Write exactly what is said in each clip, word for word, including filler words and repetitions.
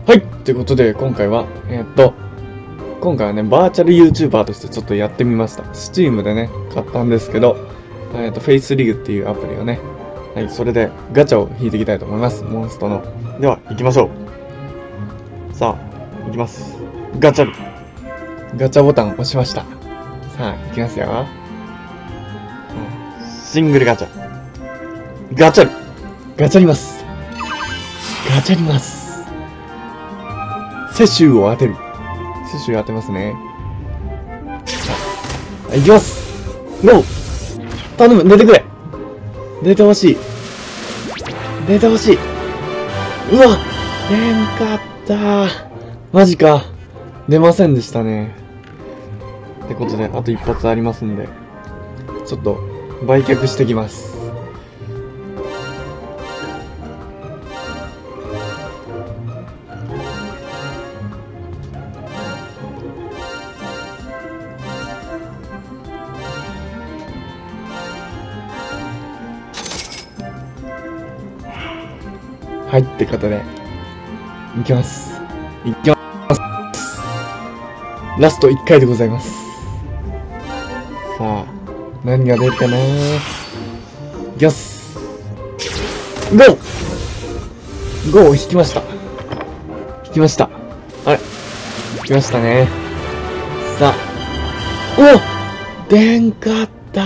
はい。ということで、今回は、えー、っと、今回はね、バーチャル YouTuber としてちょっとやってみました。Steam でね、買ったんですけど、えー、っと、フェイスリーグっていうアプリをね、はい、それでガチャを引いていきたいと思います。モンストの。では、行きましょう。さあ、行きます。ガチャル。ガチャボタン押しました。さあ、行きますよ。シングルガチャ。ガチャル。ガチャります。ガチャります。摂取を当てる。摂取を当てますね。さあ、行きます。ノー頼む、出てくれ。出てほしい。出てほしい。うわ出んかったー。マジか。出ませんでしたね。ってことで、あと一発ありますんで、ちょっと、売却してきます。はい、ってことで、いきます。いきます。ラストいっかいでございます。さあ、何が出るかなー。いきます。ゴー !ゴー を引きました。引きました。あれ引きましたね。さあ、お出んかった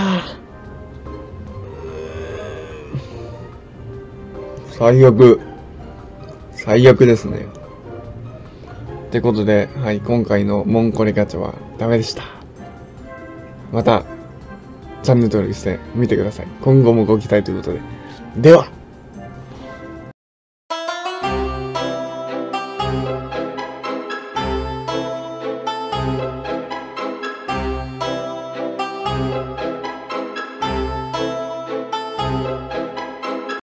最悪。最悪ですね。ってことで、はい、今回のモンコレガチャはダメでした。また、チャンネル登録してみてください。今後もご期待ということで。では。